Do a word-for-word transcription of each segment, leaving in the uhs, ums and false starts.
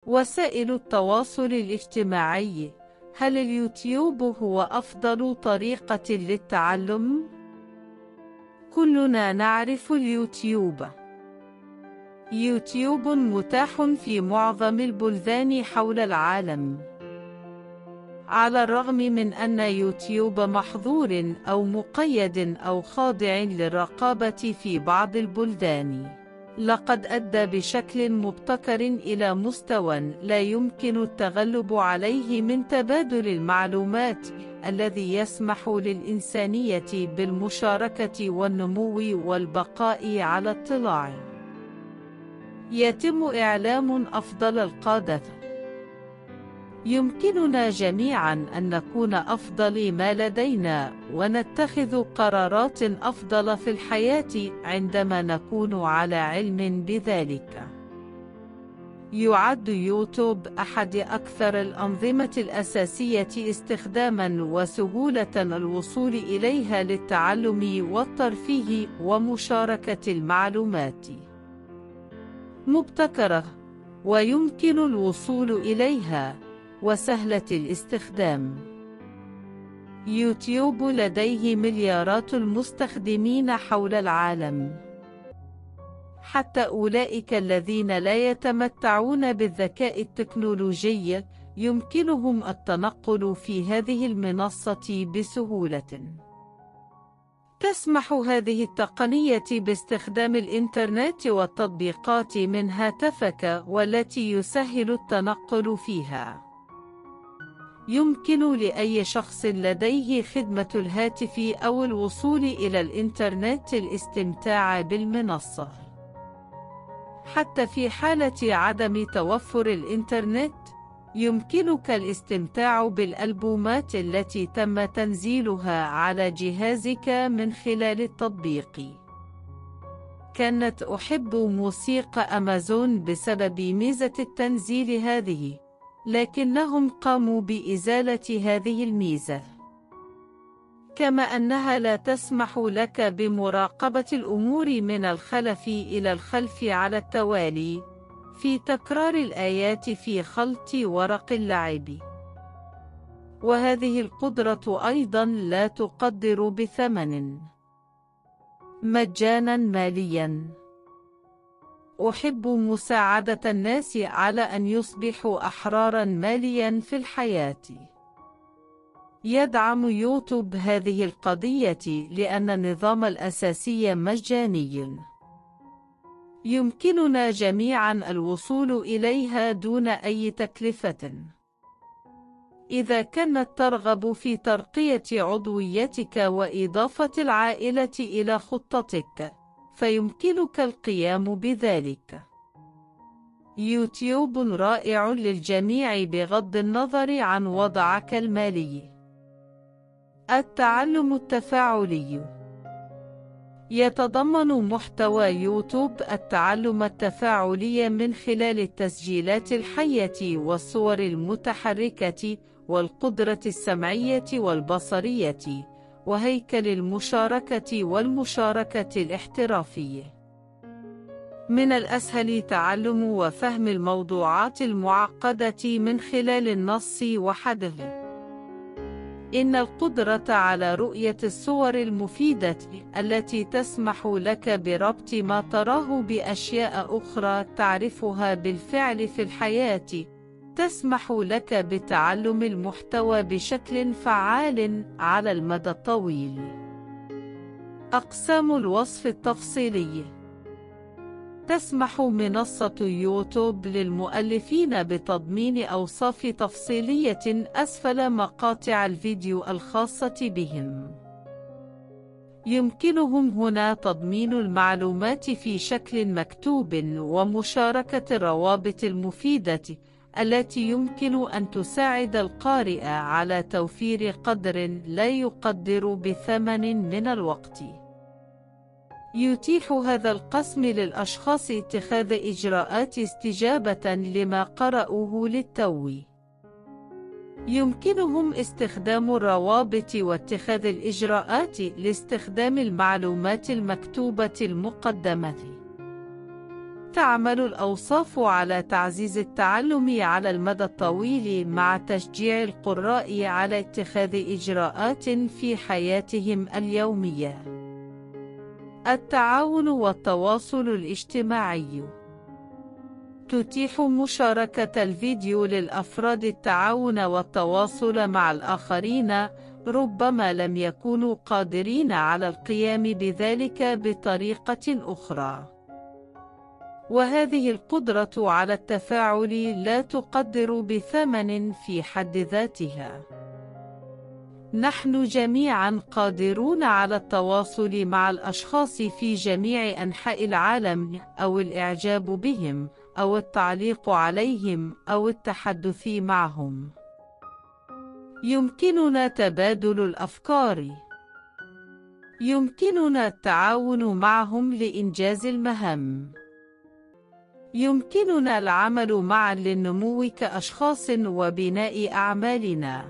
وسائل التواصل الاجتماعي. هل اليوتيوب هو أفضل طريقة للتعلم؟ كلنا نعرف اليوتيوب. يوتيوب متاح في معظم البلدان حول العالم. على الرغم من أن يوتيوب محظور أو مقيد أو خاضع للرقابة في بعض البلدان، لقد أدى بشكل مبتكر إلى مستوى لا يمكن التغلب عليه من تبادل المعلومات، الذي يسمح للإنسانية بالمشاركة والنمو والبقاء على اطلاع. يتم إعلام أفضل القادة. يمكننا جميعاً أن نكون أفضل ما لدينا ونتخذ قرارات أفضل في الحياة عندما نكون على علم بذلك. يعد يوتيوب أحد أكثر الأنظمة الأساسية استخداماً وسهولة الوصول إليها للتعلم والترفيه ومشاركة المعلومات. مبتكرة ويمكن الوصول إليها وسهلة الاستخدام. يوتيوب لديه مليارات المستخدمين حول العالم. حتى أولئك الذين لا يتمتعون بالذكاء التكنولوجي يمكنهم التنقل في هذه المنصة بسهولة. تسمح هذه التقنية باستخدام الإنترنت والتطبيقات من هاتفك والتي يسهل التنقل فيها. يمكن لأي شخص لديه خدمة الهاتف أو الوصول إلى الإنترنت الاستمتاع بالمنصة. حتى في حالة عدم توفر الإنترنت، يمكنك الاستمتاع بالألبومات التي تم تنزيلها على جهازك من خلال التطبيق. كانت أحب موسيقى أمازون بسبب ميزة التنزيل هذه، لكنهم قاموا بإزالة هذه الميزة. كما أنها لا تسمح لك بمراقبة الأمور من الخلف إلى الخلف على التوالي، في تكرار الآيات في خلط ورق اللعب. وهذه القدرة أيضاً لا تقدر بثمن. مجاناً مالياً. أحب مساعدة الناس على أن يصبحوا أحراراً مالياً في الحياة. يدعم يوتيوب هذه القضية لأن النظام الأساسي مجاني. يمكننا جميعاً الوصول إليها دون أي تكلفة. إذا كانت ترغب في ترقية عضويتك وإضافة العائلة إلى خطتك، فيمكنك القيام بذلك. يوتيوب رائع للجميع بغض النظر عن وضعك المالي. التعلم التفاعلي. يتضمن محتوى يوتيوب التعلم التفاعلي من خلال التسجيلات الحية والصور المتحركة والقدرة السمعية والبصرية وهيكل المشاركة والمشاركة الاحترافية. من الأسهل تعلم وفهم الموضوعات المعقدة من خلال النص وحده. إن القدرة على رؤية الصور المفيدة التي تسمح لك بربط ما تراه بأشياء أخرى تعرفها بالفعل في الحياة تسمح لك بتعلم المحتوى بشكل فعال على المدى الطويل. أقسام الوصف التفصيلي. تسمح منصة يوتيوب للمؤلفين بتضمين أوصاف تفصيلية أسفل مقاطع الفيديو الخاصة بهم. يمكنهم هنا تضمين المعلومات في شكل مكتوب ومشاركة الروابط المفيدة التي يمكن أن تساعد القارئ على توفير قدر لا يقدر بثمن من الوقت. يتيح هذا القسم للأشخاص اتخاذ إجراءات استجابة لما قرأوه للتو. يمكنهم استخدام الروابط واتخاذ الإجراءات لاستخدام المعلومات المكتوبة المقدمة. تعمل الأوصاف على تعزيز التعلم على المدى الطويل مع تشجيع القراء على اتخاذ إجراءات في حياتهم اليومية. التعاون والتواصل الاجتماعي. تتيح مشاركة الفيديو للأفراد التعاون والتواصل مع الآخرين، ربما لم يكونوا قادرين على القيام بذلك بطريقة أخرى. وهذه القدرة على التفاعل لا تقدر بثمن في حد ذاتها. نحن جميعاً قادرون على التواصل مع الأشخاص في جميع أنحاء العالم، أو الإعجاب بهم، أو التعليق عليهم، أو التحدث معهم. يمكننا تبادل الأفكار. يمكننا التعاون معهم لإنجاز المهام. يمكننا العمل معاً للنمو كأشخاص وبناء أعمالنا.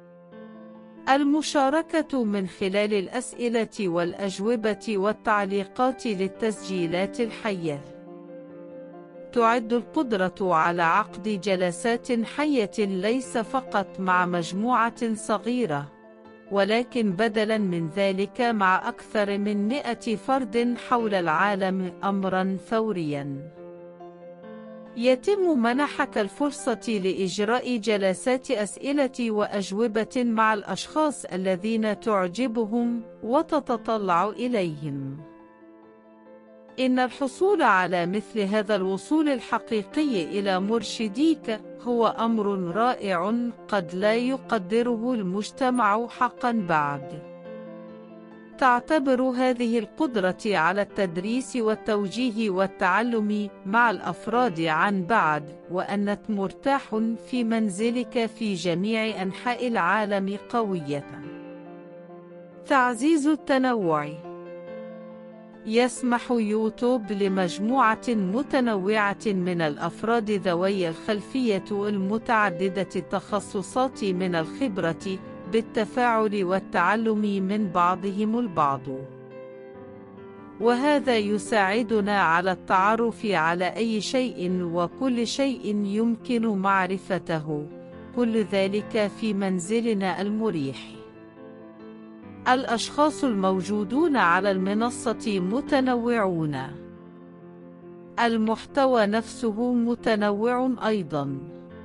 المشاركة من خلال الأسئلة والأجوبة والتعليقات للتسجيلات الحية. تعد القدرة على عقد جلسات حية ليس فقط مع مجموعة صغيرة، ولكن بدلاً من ذلك مع أكثر من مئة فرد حول العالم أمراً ثورياً. يتم منحك الفرصة لإجراء جلسات أسئلة وأجوبة مع الأشخاص الذين تعجبهم وتتطلع إليهم. إن الحصول على مثل هذا الوصول الحقيقي إلى مرشديك هو أمر رائع قد لا يقدره المجتمع حقاً بعد. تعتبر هذه القدرة على التدريس والتوجيه والتعلم مع الأفراد عن بعد وأنك مرتاح في منزلك في جميع أنحاء العالم قوية. تعزيز التنوع. يسمح يوتيوب لمجموعة متنوعة من الأفراد ذوي الخلفية المتعددة التخصصات من الخبرة بالتفاعل والتعلم من بعضهم البعض، وهذا يساعدنا على التعرف على أي شيء وكل شيء يمكن معرفته، كل ذلك في منزلنا المريح. الأشخاص الموجودون على المنصة متنوعون. المحتوى نفسه متنوع أيضاً.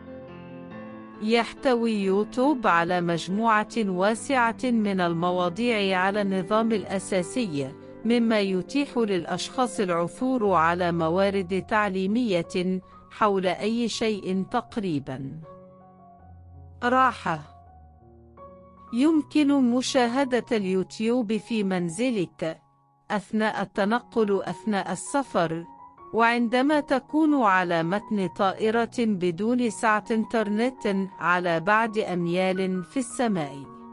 يحتوي يوتيوب على مجموعة واسعة من المواضيع على النظام الأساسي، مما يتيح للأشخاص العثور على موارد تعليمية حول أي شيء تقريباً. راحة. يمكن مشاهدة اليوتيوب في منزلك، أثناء التنقل أثناء السفر، وعندما تكون على متن طائرة بدون سعة إنترنت على بعد أميال في السماء.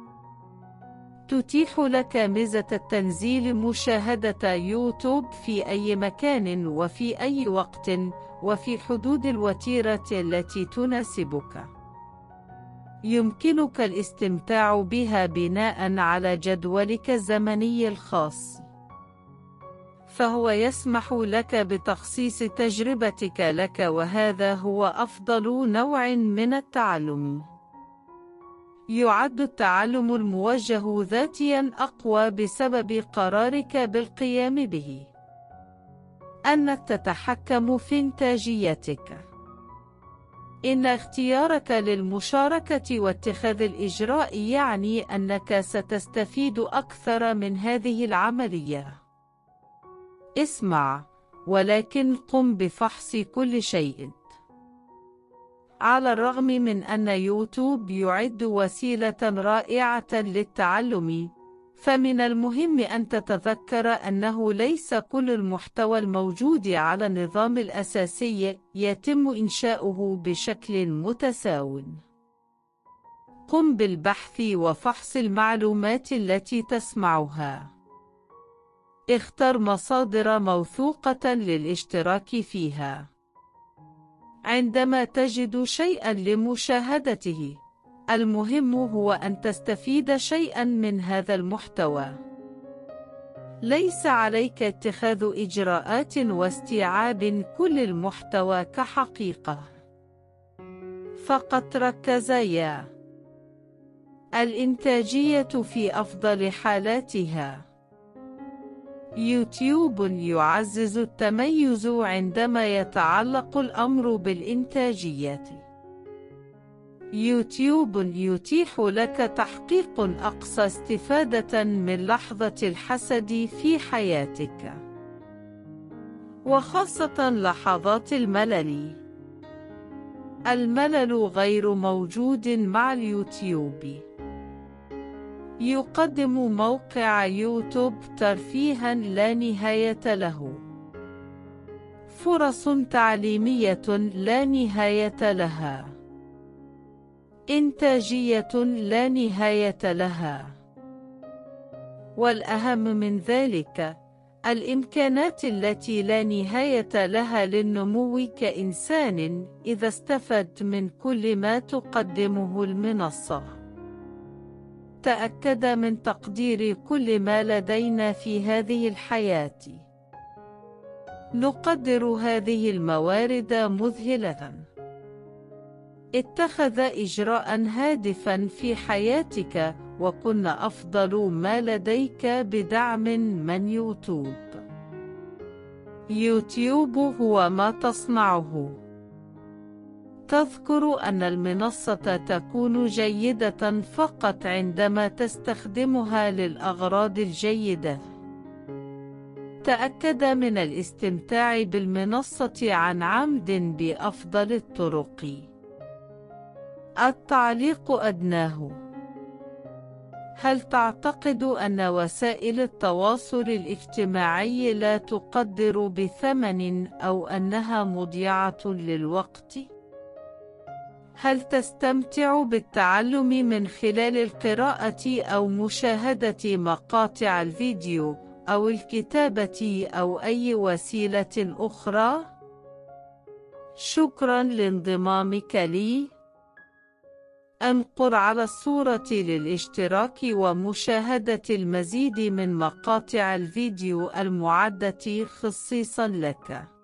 تتيح لك ميزة التنزيل مشاهدة يوتيوب في أي مكان وفي أي وقت وفي حدود الوتيرة التي تناسبك. يمكنك الاستمتاع بها بناء على جدولك الزمني الخاص، فهو يسمح لك بتخصيص تجربتك لك، وهذا هو أفضل نوع من التعلم. يعد التعلم الموجه ذاتياً أقوى بسبب قرارك بالقيام به. أنك تتحكم في إنتاجيتك. إن اختيارك للمشاركة واتخاذ الإجراء يعني أنك ستستفيد أكثر من هذه العملية. اسمع، ولكن قم بفحص كل شيء. على الرغم من أن يوتيوب يعد وسيلة رائعة للتعلم، فمن المهم أن تتذكر أنه ليس كل المحتوى الموجود على النظام الأساسي يتم إنشاؤه بشكل متساو. قم بالبحث وفحص المعلومات التي تسمعها. اختر مصادر موثوقة للاشتراك فيها. عندما تجد شيئاً لمشاهدته، المهم هو أن تستفيد شيئاً من هذا المحتوى. ليس عليك اتخاذ إجراءات واستيعاب كل المحتوى كحقيقة، فقط ركزيا. الإنتاجية في أفضل حالاتها. يوتيوب يعزز التميز عندما يتعلق الأمر بالإنتاجية. يوتيوب يتيح لك تحقيق أقصى استفادة من لحظة الحسد في حياتك، وخاصة لحظات الملل. الملل غير موجود مع اليوتيوب. يقدم موقع يوتيوب ترفيها لا نهاية له، فرص تعليمية لا نهاية لها، إنتاجية لا نهاية لها، والأهم من ذلك الإمكانات التي لا نهاية لها للنمو كإنسان إذا استفدت من كل ما تقدمه المنصة. تأكد من تقدير كل ما لدينا في هذه الحياة. نقدر هذه الموارد مذهلة. اتخذ إجراء هادفا في حياتك وكن أفضل ما لديك بدعم من يوتيوب. يوتيوب هو ما تصنعه. تذكر أن المنصة تكون جيدة فقط عندما تستخدمها للأغراض الجيدة. تأكد من الاستمتاع بالمنصة عن عمد بأفضل الطرق. التعليق أدناه. هل تعتقد أن وسائل التواصل الاجتماعي لا تقدر بثمن أو أنها مضيعة للوقت؟ هل تستمتع بالتعلم من خلال القراءة أو مشاهدة مقاطع الفيديو أو الكتابة أو أي وسيلة أخرى؟ شكرا لانضمامك لي. انقر على الصورة للاشتراك ومشاهدة المزيد من مقاطع الفيديو المعدة خصيصا لك.